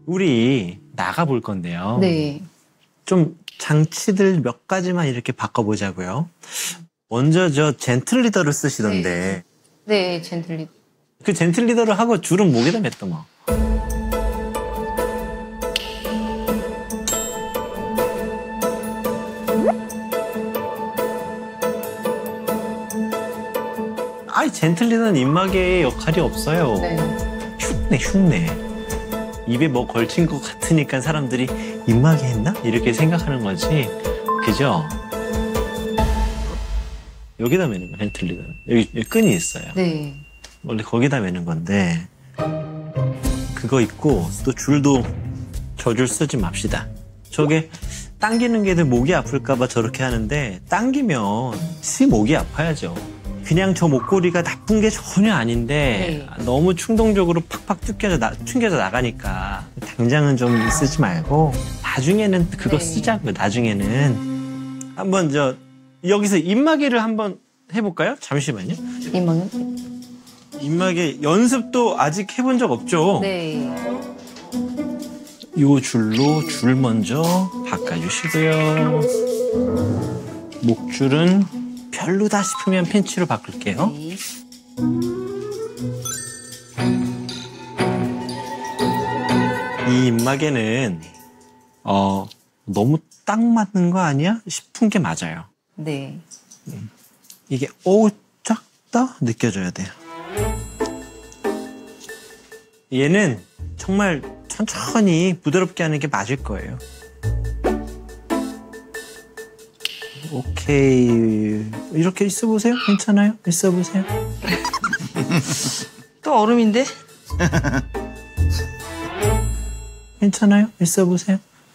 우리 나가볼 건데요. 네. 좀 장치들 몇 가지만 이렇게 바꿔보자고요. 먼저 저 젠틀 리더를 쓰시던데. 네, 젠틀 리더. 그 젠틀 리더를 하고 줄은 목에다 맸더 뭐. 아이 젠틀 리더는 입마개의 역할이 없어요. 네. 흉내. 입에 뭐 걸친 것 같으니까 사람들이 입마개 했나? 이렇게 생각하는 거지. 그죠? 여기다 매는 거, 젠틀 리더는. 여기 끈이 있어요. 네. 원래 거기다 매는 건데 그거 있고 또 줄도 저 줄 쓰지 맙시다. 저게 당기는 게들 목이 아플까 봐 저렇게 하는데 당기면 시 목이 아파야죠. 그냥 저 목걸이가 나쁜 게 전혀 아닌데 너무 충동적으로 팍팍 튕겨져 나가니까 당장은 좀 쓰지 말고 나중에는 그거 쓰자고요. 나중에는 한번 여기서 입마개를 한번 해볼까요? 잠시만요. 입마개 연습도 아직 해본 적 없죠? 네. 요 줄로 줄 먼저 바꿔주시고요. 목줄은 별로다 싶으면 핀치로 바꿀게요. 네. 이 입마개는 너무 딱 맞는 거 아니야? 싶은 게 맞아요. 네. 이게 작다 느껴져야 돼요. 얘는 정말 천천히 부드럽게 하는 게 맞을 거예요. 오케이. 이렇게 있어보세요. 괜찮아요? 있어보세요. 또 얼음인데? 괜찮아요? 있어보세요.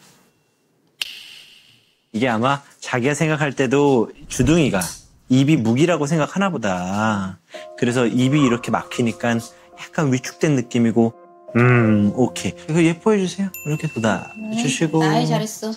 이게 아마 자기가 생각할 때도 주둥이가 입이 무기라고 생각하나 보다. 그래서 입이 이렇게 막히니까 약간 위축된 느낌이고 오케이. 이거 예뻐해 주세요. 이렇게 돋아 주시고. 아이, 잘했어.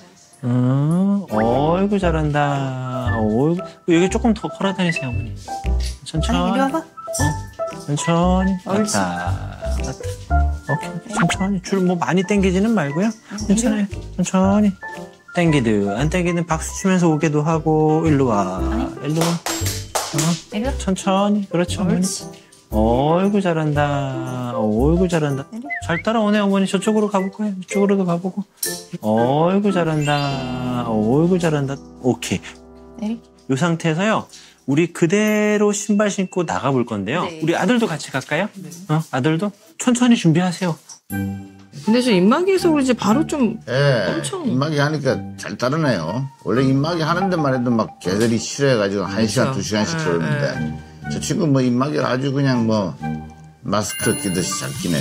어이구 잘한다. 어이구. 여기 조금 더 걸어다니세요, 어머니. 천천히. 아니, 이리 와봐. 천천히. 왔다. 오케이. 천천히. 줄 뭐 많이 당기지는 말고요. 괜찮아요. 천천히. 당기든 안 당기든 박수 치면서 오게도 하고. 일로 와. 일로 와. 이리 와. 천천히. 그렇죠, 어머니. 어이구 잘한다. 어이구 잘한다. 잘 따라오네 어머니. 저쪽으로 가볼 거예요. 이쪽으로도 가보고. 어이구 잘한다. 어이구 잘한다. 오케이. 내리. 이 상태에서요. 우리 그대로 신발 신고 나가볼 건데요. 네. 우리 아들도 같이 갈까요? 아들도? 천천히 준비하세요. 근데 저 입마개에서 그런지 바로 좀 엄청. 입마개 하니까 잘 따르네요. 원래 입마개 하는 데만 해도 막 개들이 싫어해가지고 1시간, 2시간씩 걸리는데 저 친구 뭐 입마개를 아주 그냥 뭐 마스크 끼듯이 잘 끼네요.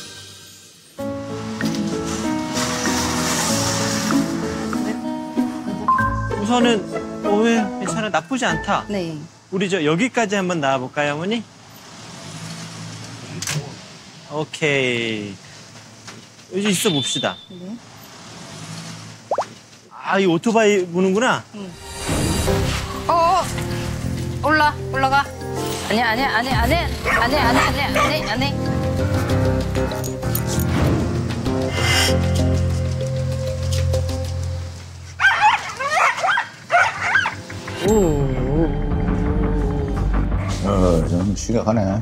우선은 왜 괜찮아. 나쁘지 않다. 네. 우리 여기까지 한번 나와볼까요, 어머니? 오케이. 여기 있어 봅시다. 네. 아, 이 오토바이 보는구나. 올라가. 아니야. 좀 심각하네.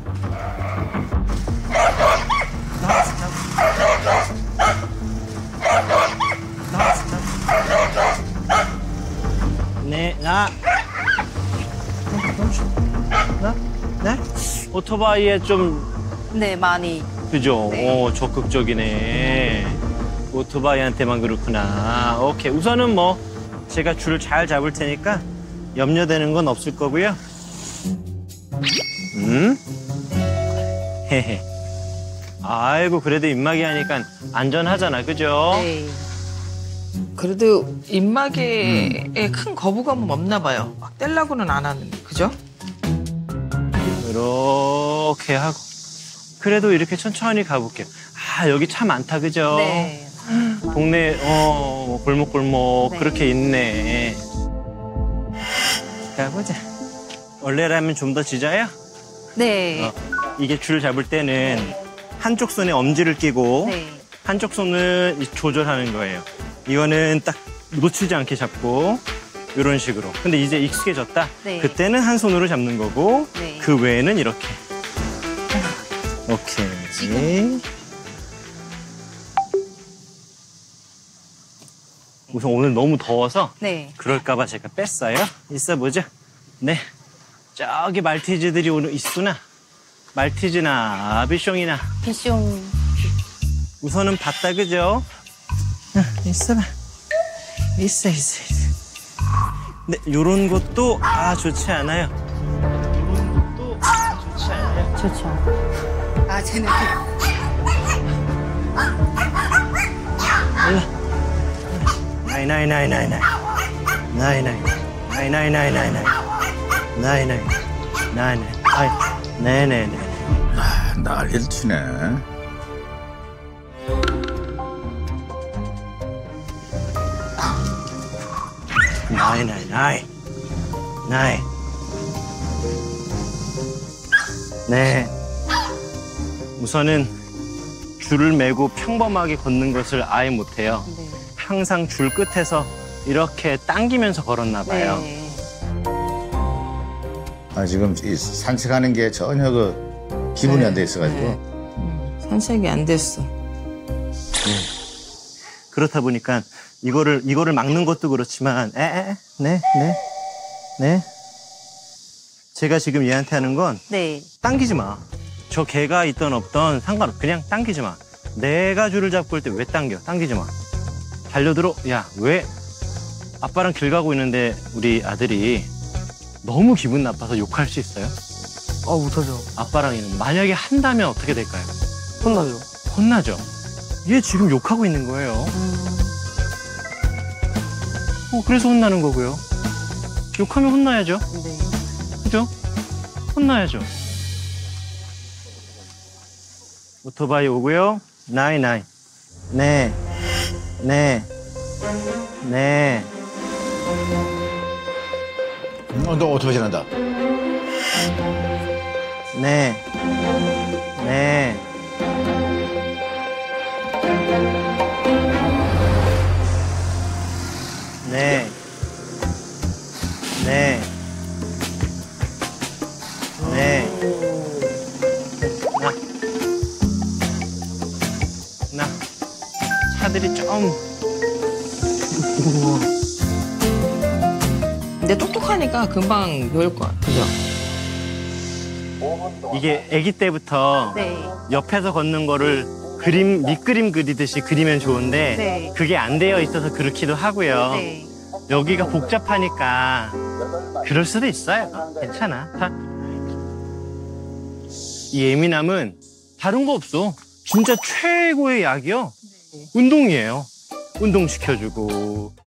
네, 네? 오토바이에 좀, 네, 많이. 그죠? 네. 적극적이네. 오토바이한테만 그렇구나. 오케이. 우선은 뭐, 제가 줄을 잘 잡을 테니까 염려되는 건 없을 거고요. 헤헤. 아이고, 그래도 입마개 하니까 안전하잖아, 그죠? 네. 그래도 입마개에 큰 거부감은 없나 봐요. 막 떼려고는 안 하는데, 그죠? 이렇게 하고. 그래도 이렇게 천천히 가볼게요. 아, 여기 차 많다, 그죠? 네. 동네, 골목골목, 네. 그렇게 있네. 가보자. 원래라면 좀 더 짖어요? 네. 이게 줄 잡을 때는 한쪽 손에 엄지를 끼고, 네. 한쪽 손은 조절하는 거예요. 이거는 딱 놓치지 않게 잡고 이런 식으로. 근데 이제 익숙해졌다. 네. 그때는 한 손으로 잡는 거고 네. 그 외에는 이렇게. 오케이. 지금. 우선 오늘 너무 더워서 네. 그럴까봐 제가 뺐어요. 있어보죠. 네. 저기 말티즈들이 오늘 있구나. 말티즈나 비숑이나. 비숑. 우선은 봤다, 그죠? 있어봐. 있어. 네, 요런 것도 좋지 않아요. 요런 것도 좋지 않아요. 좋죠. 아, 쟤는. 나이. 네네네. 난리를 치네. 나이. 네. 우선은 줄을 매고 평범하게 걷는 것을 아예 못해요. 네. 항상 줄 끝에서 이렇게 당기면서 걸었나 봐요. 네. 지금 이 산책하는 게 전혀 그 기분이 네. 안 돼 있어가지고. 산책이 안 됐어. 그렇다 보니까 이거를 막는 것도 그렇지만 네. 제가 지금 얘한테 하는 건 네. 당기지 마. 저 개가 있던 없던 상관없어. 그냥 당기지 마. 내가 줄을 잡고 올 때 왜 당겨? 당기지 마. 달려들어. 야, 왜 아빠랑 길 가고 있는데 우리 아들이 너무 기분 나빠서 욕할 수 있어요? 못하죠. 아빠랑 있는 만약에 한다면 어떻게 될까요? 혼나죠. 혼나죠. 얘 지금 욕하고 있는 거예요. 그래서 혼나는 거고요. 욕하면 혼나야죠. 네. 그죠? 혼나야죠. 오토바이 오고요. 나이. 네. 너 오토바이 지난다. 네. 나. 차들이 좀. 근데 똑똑하니까 금방 배울 거야. 그죠? 이게 아기 때부터 네. 옆에서 걷는 거를 밑그림 그리듯이 그리면 좋은데 네. 그게 안 되어 있어서 그렇기도 하고요. 네. 여기가 복잡하니까 그럴 수도 있어요. 괜찮아. 이 예민함은 다른 거 없어. 진짜 최고의 약이요. 운동이에요. 운동시켜주고